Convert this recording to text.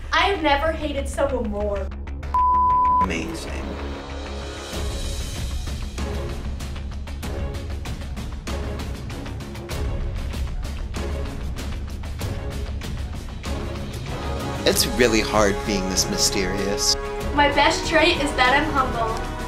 I have never hated someone more. Amazing. It's really hard being this mysterious. My best trait is that I'm humble.